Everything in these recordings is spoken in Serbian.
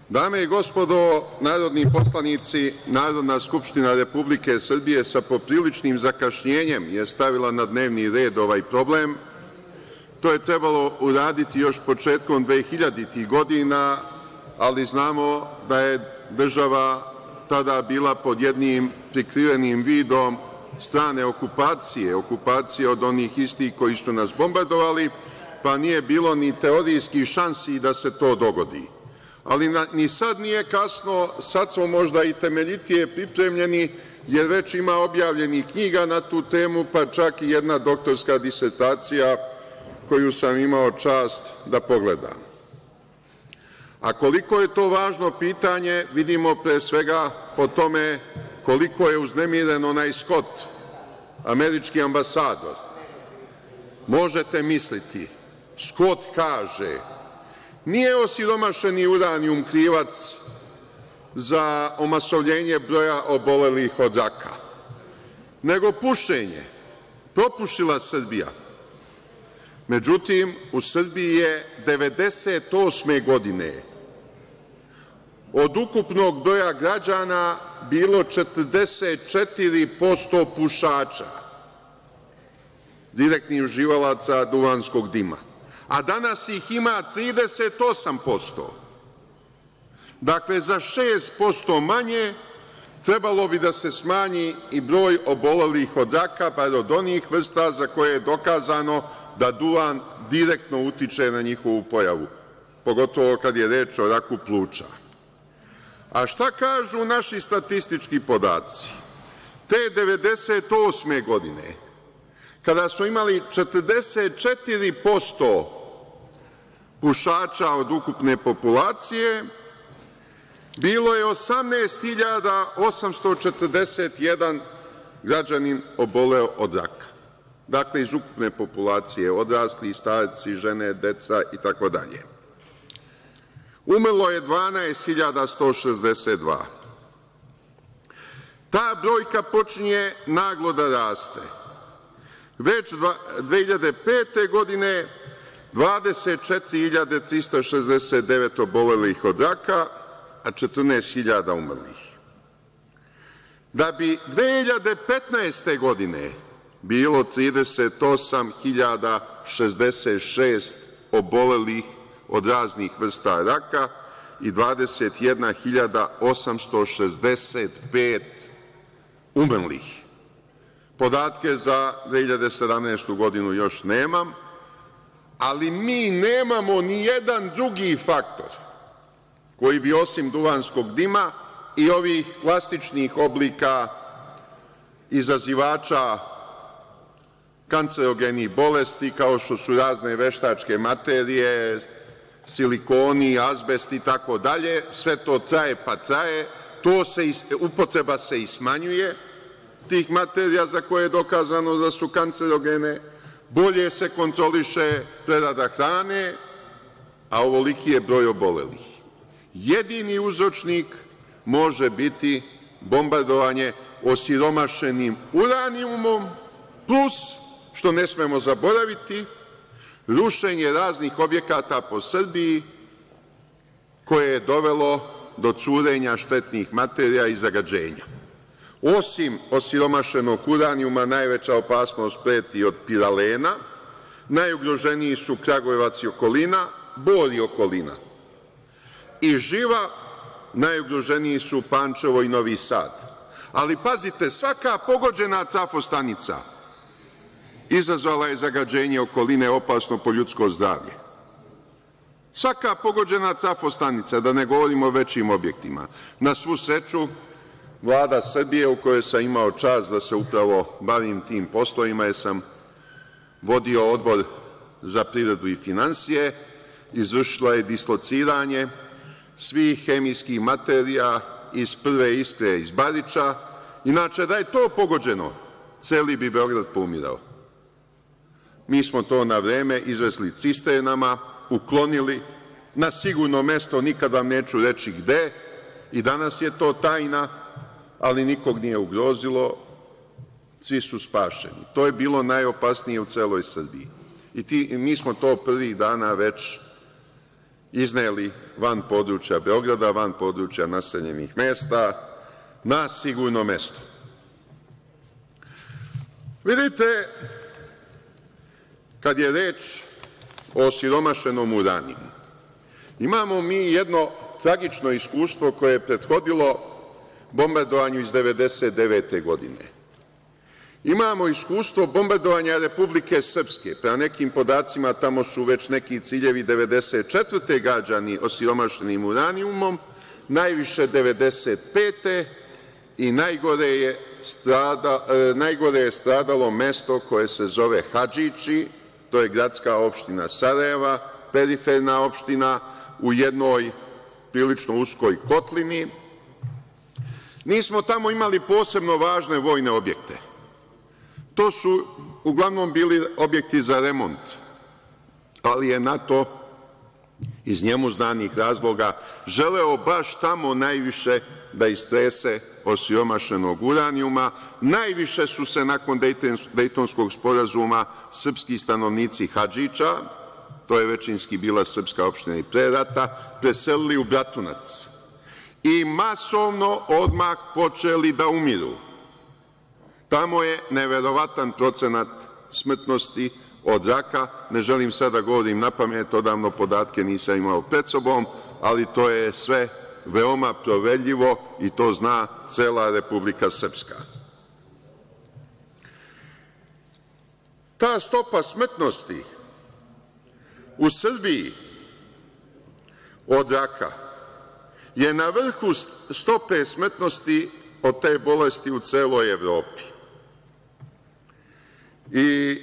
Dame i gospodo narodni poslanici, Narodna skupština Republike Srbije sa popriličnim zakašnjenjem je stavila na dnevni red ovaj problem. To je trebalo uraditi još početkom 2000-ih godina, ali znamo da je država tada bila pod jednim prikrivenim vidom strane okupacije od onih istih koji su nas bombardovali, pa nije bilo ni teorijskih šansi da se to dogodi. Ali ni sad nije kasno, sad smo možda i temeljitije pripremljeni, jer već ima objavljenih knjiga na tu temu, pa čak i jedna doktorska disertacija koju sam imao čast da pogledam. A koliko je to važno pitanje vidimo pre svega po tome koliko je uznemiren onaj Skot, američki ambasador. Možete misliti, Skot kaže: nije osiromašeni uranijum krivac za omasovljenje broja obolelih od raka, nego pušenje. Propušila Srbija. Međutim, u Srbiji je 1998. godine od ukupnog broja građana bilo 44% pušača, direktnih uživalaca duvanskog dima, a danas ih ima 38%. Dakle, za 6% manje trebalo bi da se smanji i broj obolelih od raka, bar od onih vrsta za koje je dokazano da duvan direktno utiče na njihovu pojavu, pogotovo kad je reč o raku pluća. A šta kažu naši statistički podaci? Te 1998. godine, kada smo imali 44% pušača od ukupne populacije, bilo je 18.841 građanin oboleo od raka. Dakle, iz ukupne populacije, odrasli, starci, žene, deca itd. Umrlo je 12.162. Ta brojka počinje naglo da raste. Već 2005. godine 24.369 obolelih od raka, a 14.000 umrlih. Da bi 2015. godine bilo 38.066 obolelih od raznih vrsta raka i 21.865 umrlih. Podatke za 2017. godinu još nemam, ali mi nemamo ni jedan drugi faktor koji bi osim duvanskog dima i ovih klasičnih oblika izazivača kancerogenih bolesti, kao što su razne veštačke materije, silikoni, azbest i tako dalje, sve to traje pa traje, upotreba se i smanjuje tih materija za koje je dokazano da su kancerogene, bolje se kontroliše prerada hrane, a ovoliki je broj obolelih. Jedini uzročnik može biti bombardovanje osiromašenim uranijumom, plus, što ne smemo zaboraviti, rušenje raznih objekata po Srbiji koje je dovelo do curenja štetnih materija i zagađenja. Osim osiromašenog uranijuma, najveća opasnost preti od piralena, najugroženiji su Kragujevac i okolina, Bor i okolina. I živa, najugroženiji su Pančevo i Novi Sad. Ali pazite, svaka pogođena trafostanica izazvala je zagađenje okoline opasno po ljudsko zdravlje. Svaka pogođena trafostanica, da ne govorimo o većim objektima. Na svu sreću, Vlada Srbije, u kojoj sam imao čast da se upravo bavim tim poslovima, jer sam vodio Odbor za privredu i finansije, izvršila je dislociranje svih hemijskih materija iz Prve Iskre iz Bariča. Inače, da je to pogođeno, celi bi Beograd poumirao. Mi smo to na vreme izvezli cisternama, uklonili na sigurno mesto, nikad vam neću reći gde, i danas je to tajna, ali nikog nije ugrozilo, svi su spašeni. To je bilo najopasnije u celoj Srbiji. I mi smo to prvih dana već izneli van područja Beograda, van područja naseljenih mesta, na sigurno mesto. Vidite, kad je reč o osiromašenom uranijumu, imamo mi jedno tragično iskustvo koje je prethodilo bombardovanju iz 1999. godine. Imamo iskustvo bombardovanja Republike Srpske. Prema nekim podacima tamo su već neki ciljevi 1994. gađani osiromašenim uranijumom, najviše 1995. i najgore je stradalo mesto koje se zove Hadžići, to je gradska opština Sarajeva, periferna opština u jednoj prilično uskoj kotlini. Nismo tamo imali posebno važne vojne objekte. To su uglavnom bili objekti za remont, ali je NATO iz njemu znanih razloga želeo baš tamo najviše da istrese osiromašenog uranijuma. Najviše su se nakon Dejtonskog sporazuma srpski stanovnici Hadžića, to je većinski bila srpska opština i pre rata, preselili u Bratunac i masovno odmah počeli da umiru. Tamo je neverovatan procenat smrtnosti od raka. Ne želim sad da govorim napamet, odavno podatke nisam imao pred sobom, ali to je sve veoma proverljivo i to zna cela Republika Srpska. Ta stopa smrtnosti u Srbiji od raka je na vrhu stope smrtnosti od te bolesti u celoj Evropi. I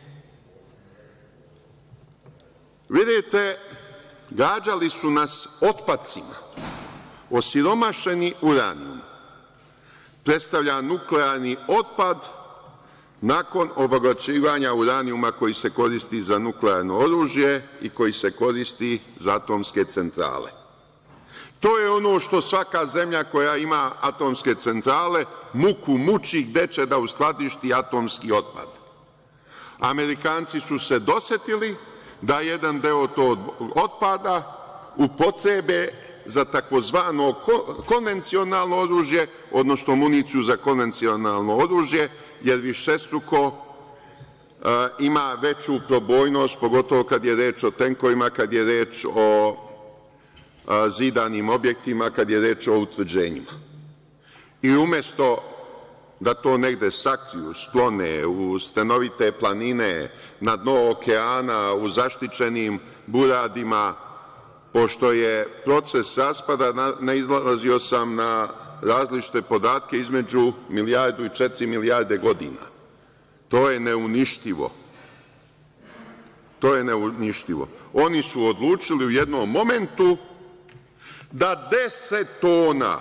vidite, gađali su nas otpacima. Osiromašeni uranijum predstavlja nuklearni otpad nakon obogaćivanja uranijuma koji se koristi za nuklearno oružje i koji se koristi za atomske centrale. To je ono što svaka zemlja koja ima atomske centrale muku muči gde će da uskladišti atomski otpad. Amerikanci su se dosetili da jedan deo tog otpada upotrebe za takozvano konvencionalno oružje, odnosno municiju za konvencionalno oružje, jer višestruko ima veću probojnost, pogotovo kad je reč o tenkovima, kad je reč o zidanim objektima, kad je reč o utvrđenjima. I umesto da to negde sakriju, sklone u stanovite planine, na dno okeana, u zaštićenim buradima, pošto je proces raspada, naizlazio sam na različite podatke, između 1.000.000 i 4 milijarde godina. To je neuništivo. To je neuništivo. Oni su odlučili u jednom momentu da 10 tona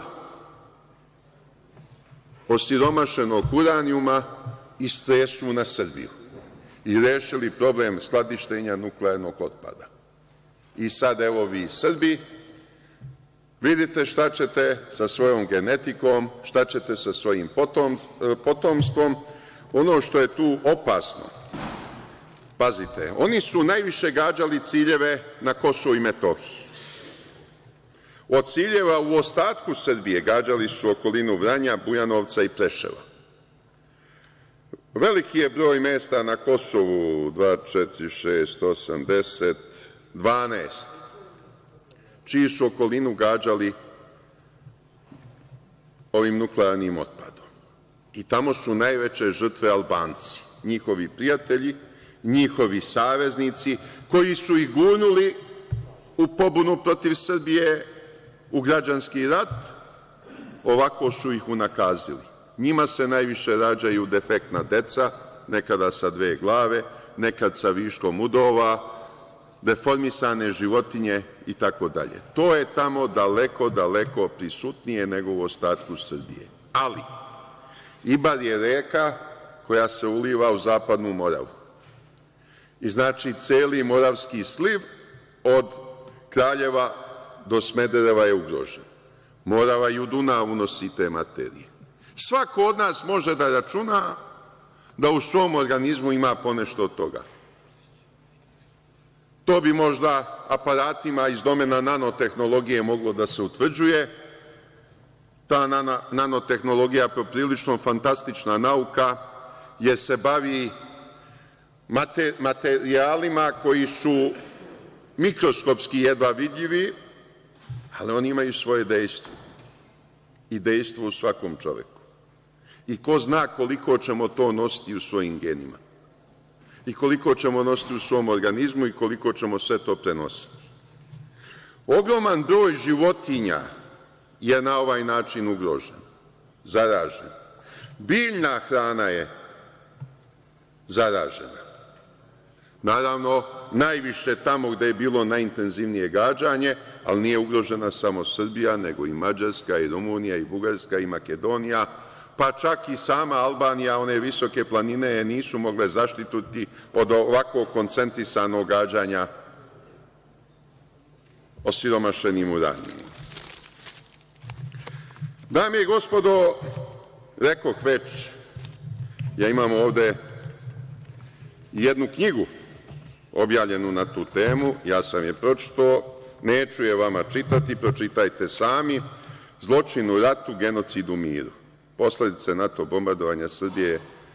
osiromašenog uranijuma istresu na Srbiju i rešili problem skladištenja nuklearnog otpada. I sad, evo vi Srbi, vidite šta ćete sa svojom genetikom, šta ćete sa svojim potomstvom. Ono što je tu opasno, pazite, oni su najviše gađali ciljeve na Kosovu i Metohiji. Od ciljeva u ostatku Srbije gađali su okolinu Vranja, Bujanovca i Preševa. Veliki je broj mesta na Kosovu, 2, 4, 6, 8, 10, 12, čiji su okolinu gađali ovim nuklearnim otpadom. I tamo su najveće žrtve Albanci, njihovi prijatelji, njihovi saveznici, koji su ih gurnuli u pobunu protiv Srbije, u građanski rat, ovako su ih unakazili. Njima se najviše rađaju defektna deca, nekada sa 2 glave, nekad sa viškom udova, deformisane životinje i tako dalje. To je tamo daleko, daleko prisutnije nego u ostatku Srbije. Ali, Ibar je reka koja se uliva u Zapadnu Moravu. I znači, celi Moravski sliv od Kraljeva do Smedereva je ugrožen. Morava i u Dunavu nosi te materije. Svako od nas može da računa da u svom organizmu ima ponešto od toga. To bi možda aparatima iz domena nanotehnologije moglo da se utvrđuje. Ta nanotehnologija je poprilično fantastična nauka, jer se bavi materijalima koji su mikroskopski jedva vidljivi, ali oni imaju svoje dejstvo i dejstvo u svakom čoveku. I ko zna koliko ćemo to nositi u svojim genima i koliko ćemo nositi u svom organizmu i koliko ćemo sve to prenositi. Ogroman broj životinja je na ovaj način ugrožen, zaražen. Biljna hrana je zaražena. Naravno, najviše tamo gde je bilo najintenzivnije gađanje, ali nije ugrožena samo Srbija, nego i Mađarska, i Rumunija, i Bugarska, i Makedonija, pa čak i sama Albanija, one visoke planine je nisu mogle zaštititi od ovako koncentrisanog gađanja osiromašenim uranijumom. Dame i gospodo, rekoh već, ja imam ovde jednu knjigu objavljenu na tu temu, ja sam je pročitao, neću je vama čitati, pročitajte sami, Zločin u ratu, genocid u miru. Posledice NATO bombardovanja Srbije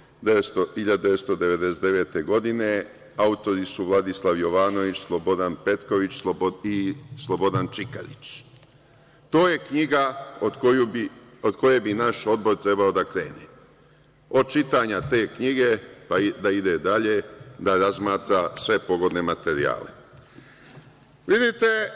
1999. godine, autori su Vladislav Jovanović, Slobodan Petković i Slobodan Čikarić. To je knjiga od koje bi naš odbor trebao da krene. Od čitanja te knjige, pa da ide dalje, da razmatra sve pogodne materijale. Vidite,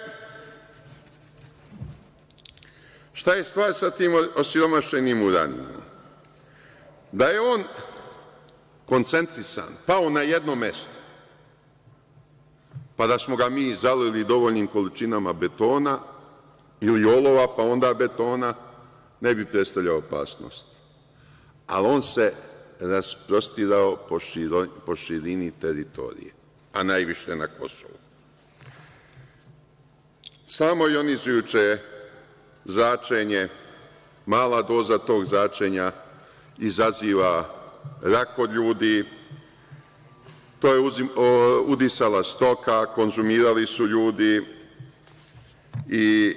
šta je stvar sa tim osiromašenim uranijumom? Da je on koncentrisan, pao na jedno mesto, pa da smo ga mi zalili dovoljnim količinama betona ili olova, pa onda betona, ne bi predstavljao opasnost. Ali on se rasprostirao po širini teritorije, a najviše na Kosovu. Samo ionizujuće zračenje, mala doza tog zračenja izaziva rak kod ljudi, to je udisala stoka, konzumirali su ljudi i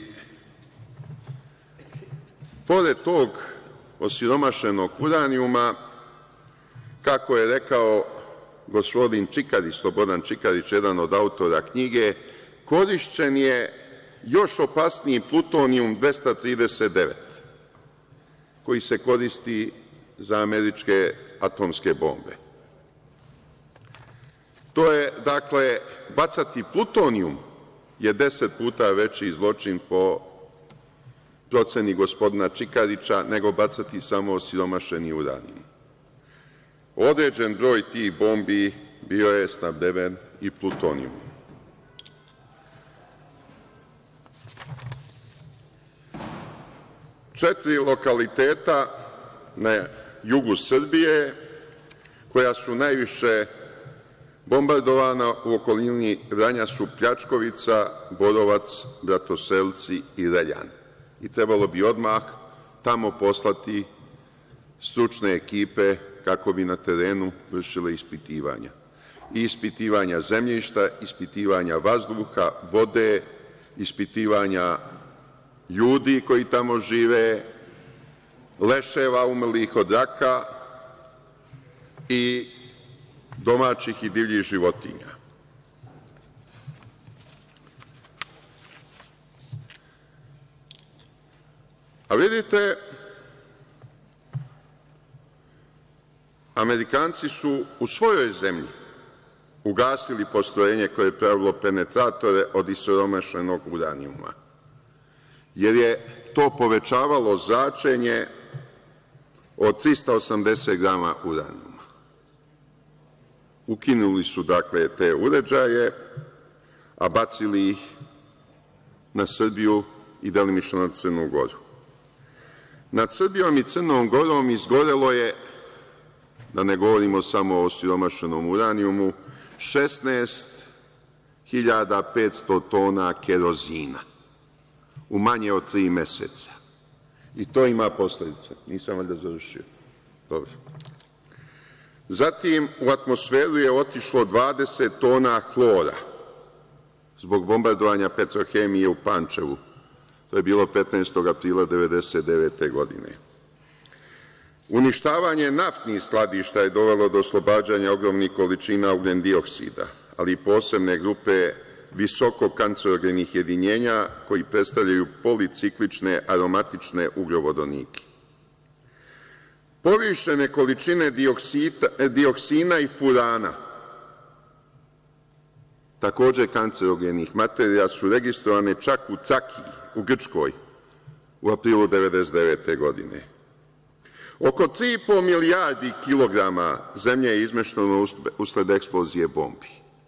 pored tog osiromašenog uranijuma, kako je rekao gospodin Čikarić, Slobodan Čikarić, jedan od autora knjige, korišćen je još opasniji plutonijum 239, koji se koristi za američke atomske bombe. To je, dakle, bacati plutonijum je 10 puta veći zločin po proceni gospodina Čikarića nego bacati samo osiromašeni uranijum. Određen broj tih bombi bio je snabdeven i plutonijumom. Četiri lokaliteta na jugu Srbije koja su najviše bombardovana u okolini Vranja su Pljačkovica, Borovac, Bratoselci i Reljan. I trebalo bi odmah tamo poslati stručne ekipe kako bi na terenu vršile ispitivanja. I ispitivanja zemljišta, ispitivanja vazduha, vode, ispitivanja ljudi koji tamo žive, leševa umrlih od raka i domaćih i divljih životinja. A vidite, Amerikanci su u svojoj zemlji ugasili postrojenje koje je pravilo penetratore od osiromašenog uranijuma, jer je to povećavalo zračenje od 380 grama uranijuma. Ukinuli su, dakle, te uređaje, a bacili ih na Srbiju i delimično na Crnu Goru. Nad Srbijom i Crnom Gorom izgorelo je, da ne govorimo samo o osiromašenom uranijumu, 16.500 tona kerozina u manje od 3 meseca. I to ima posledice. Nisam valjda završio. Dobro. Zatim, u atmosferu je otišlo 20 tona hlora zbog bombardovanja Petrohemije u Pančevu. To je bilo 15. aprila 1999. godine. Uništavanje naftnih skladišta je dovelo do oslobađanja ogromnih količina ugljendioksida, ali i posebne grupe visoko kancerogenih jedinjenja koji predstavljaju policiklične aromatične ugljovodonike. Povišene količine dioksina i furana, takođe kancerogenih materija, su registrovane čak u Trakiji, u Grčkoj, u aprilu 1999. godine. Oko 3,5 milijardi kilograma zemlje je izmešteno usled eksplozije bombi.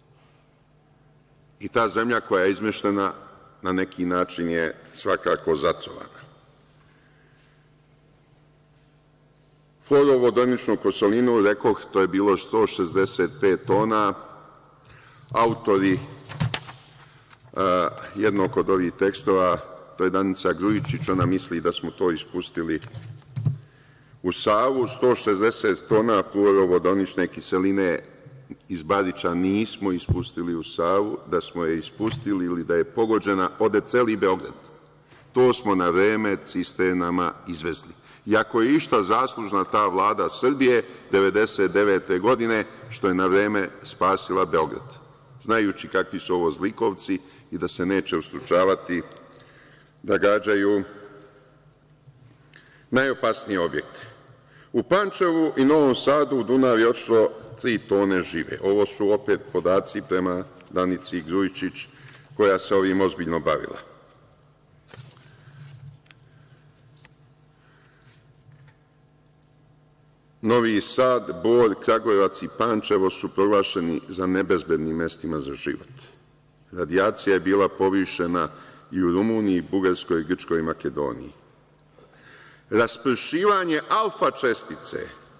I ta zemlja koja je izmeštena na neki način je svakako zatrovana. Fluorovodoničnu kiselinu, rekoh, to je bilo 165 tona. Autori jednog od ovih tekstova, to je Danica Grujičić, ona misli da smo to ispustili u Savu. 160 tona fluorovodonične kiseline iz Bariča nismo ispustili u Savu. Da smo je ispustili ili da je pogođena, ode celi Beograd. To smo na vreme cisternama izvezli. I ako je išta zaslužna ta vlada Srbije 1999. godine, što je na vreme spasila Beograd, znajući kakvi su ovo zlikovci i da se neće ustručavati da gađaju najopasnije objekte. U Pančevu i Novom Sadu u Dunav je otišlo 3 tone žive. Ovo su opet podaci prema Danici Grujičić, koja se ovim ozbiljno bavila. Novi Sad, Bor, Kragujevac i Pančevo su proglašeni za nebezbednim mestima za život. Radijacija je bila povišena i u Rumuniji, Bugarskoj, Grčkoj i Makedoniji. Raspršivanje alfa čestice,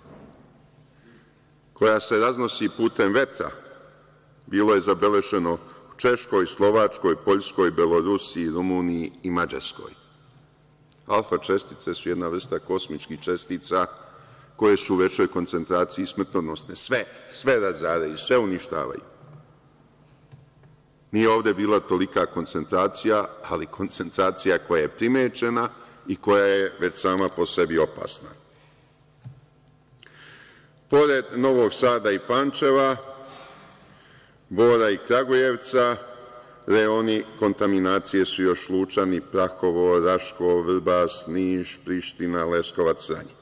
koja se raznosi putem vetra, bilo je zabeleženo u Češkoj, Slovačkoj, Poljskoj, Belorusiji, Rumuniji i Mađarskoj. Alfa čestice su jedna vrsta kosmičkih čestica koje su u većoj koncentraciji smrtonosne. Sve razaraju, sve uništavaju. Nije ovde bila tolika koncentracija, ali koncentracija koja je primećena i koja je već sama po sebi opasna. Pored Novog Sada i Pančeva, Bora i Kragujevca, reoni kontaminacije su još Lučani, Prahovo, Raško, Vrbas, Niš, Priština, Leskovac, Vranje.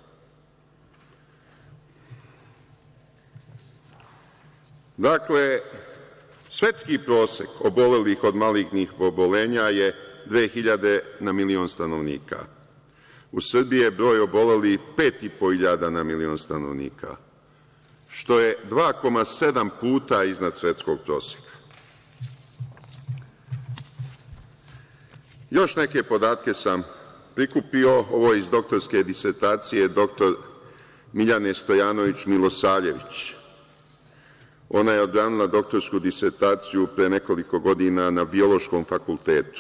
Dakle, svetski prosek obolelih od malignih oboljenja je 2000 na milion stanovnika. U Srbiji je broj obolelih 5.500 na milion stanovnika, što je 2,7 puta iznad svetskog proseka. Još neke podatke sam prikupio, ovo je iz doktorske disertacije dr. Miljane Stojanović Milosavljević. Ona je odbranila doktorsku disertaciju pre nekoliko godina na Biološkom fakultetu.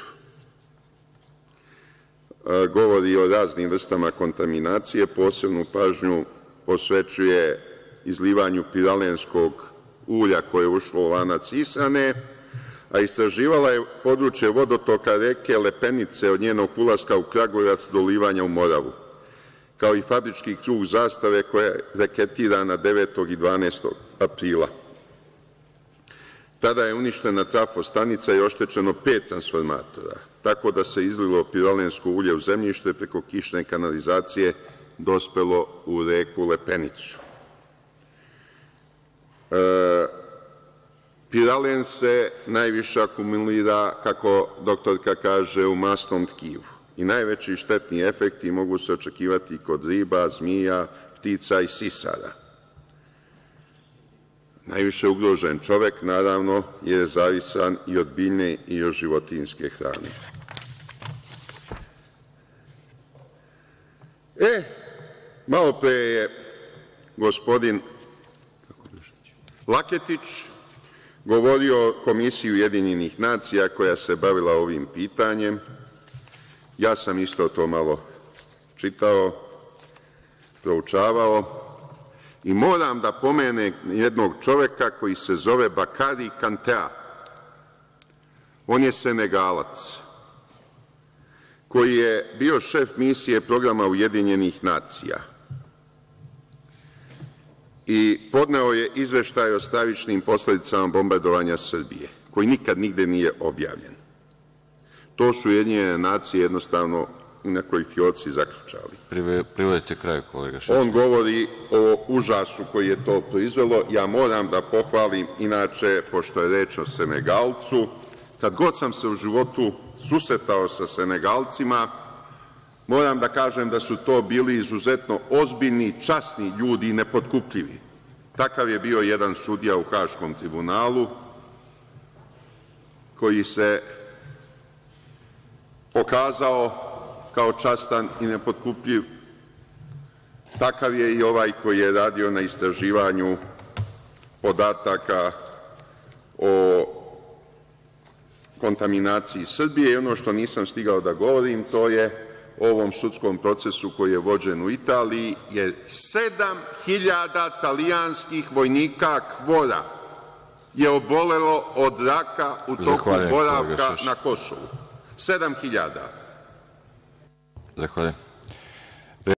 Govori o raznim vrstama kontaminacije, posebnu pažnju posvećuje izlivanju piralenskog ulja koje je ušlo u lanac ishrane, a istraživala je područje vodotoka reke Lepenice od njenog ulaska u Kragujevac do ulivanja u Moravu, kao i fabrički krug Zastave koja je reketirana 9. i 12. aprila. Tada je uništena trafostanica i oštećeno 5 transformatora, tako da se izlilo piralensko ulje u zemljište, preko kišne kanalizacije dospelo u reku Lepenicu. Piralen se najviše akumulira, kako doktorka kaže, u masnom tkivu i najveći štetni efekti mogu se očekivati kod riba, zmija, ptica i sisara. Najviše ugrožen čovek, naravno, je zavisan i od biljne i od životinjske hrane. Malo pre je gospodin Laketić govorio o Komisiji Ujedinjenih nacija koja se bavila ovim pitanjem. Ja sam isto to malo čitao, proučavao i moram da pomenem jednog čoveka koji se zove Bakari Kantea. On je Senegalac koji je bio šef misije programa Ujedinjenih nacija i podneo je izveštaj o stravičnim posledicama bombardovanja Srbije, koji nikad nigde nije objavljen. To su Ujedinjene nacije jednostavno u nekoj fioci zaključali. Privedite kraju, kolega Šešelj. On govori o užasu koji je to proizvelo. Ja moram da pohvalim, inače, pošto je reč o Senegalcu, kad god sam se u životu susretao sa Senegalcima, moram da kažem da su to bili izuzetno ozbiljni, časni ljudi i nepotkupljivi. Takav je bio jedan sudija u Haškom tribunalu, koji se pokazao kao častan i nepotkupljiv. Takav je i ovaj koji je radio na istraživanju podataka o kontaminaciji Srbije. I ono što nisam stigao da govorim, to je o ovom sudskom procesu koji je vođen u Italiji, jer 7.000 talijanskih vojnika KFOR-a je obolelo od raka u toku boravka na Kosovu. 7.000. Zahvaljujem.